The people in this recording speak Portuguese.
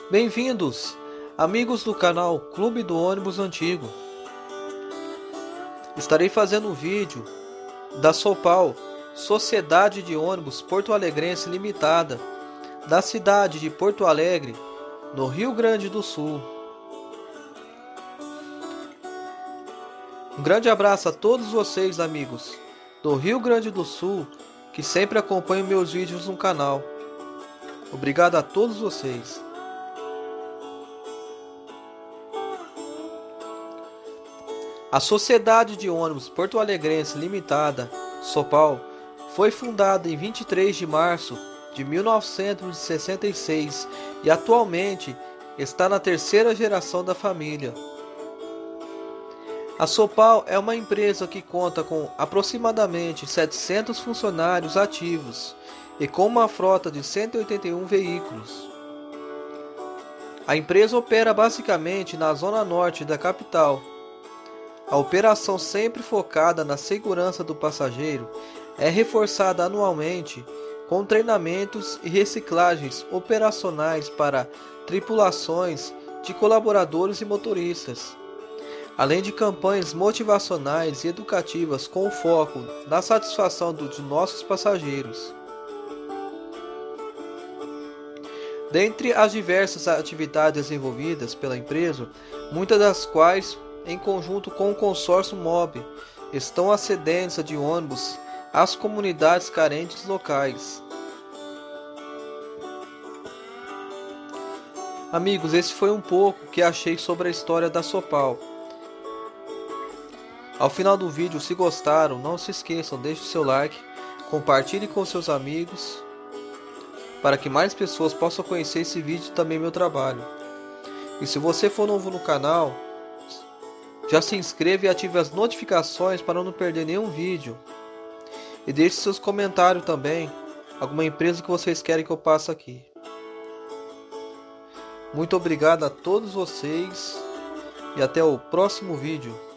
Bem-vindos, amigos do canal Clube do Ônibus Antigo. Estarei fazendo um vídeo da Sopal, Sociedade de Ônibus Porto Alegrense Limitada, da cidade de Porto Alegre, no Rio Grande do Sul. Um grande abraço a todos vocês, amigos do Rio Grande do Sul, que sempre acompanham meus vídeos no canal. Obrigado a todos vocês. A Sociedade de Ônibus Porto Alegrense Limitada, Sopal, foi fundada em 23 de março de 1966 e atualmente está na terceira geração da família. A Sopal é uma empresa que conta com aproximadamente 700 funcionários ativos e com uma frota de 181 veículos. A empresa opera basicamente na zona norte da capital. A operação, sempre focada na segurança do passageiro, é reforçada anualmente com treinamentos e reciclagens operacionais para tripulações de colaboradores e motoristas, além de campanhas motivacionais e educativas com foco na satisfação de nossos passageiros. Dentre as diversas atividades desenvolvidas pela empresa, muitas das quais em conjunto com o consórcio MOB, estão a cedência de ônibus às comunidades carentes locais. Amigos, esse foi um pouco que achei sobre a história da Sopal. Ao final do vídeo, se gostaram, não se esqueçam, deixe o seu like, compartilhe com seus amigos, para que mais pessoas possam conhecer esse vídeo e também meu trabalho. E se você for novo no canal, já se inscreva e ative as notificações para não perder nenhum vídeo. E deixe seus comentários também, alguma empresa que vocês querem que eu passe aqui. Muito obrigado a todos vocês e até o próximo vídeo.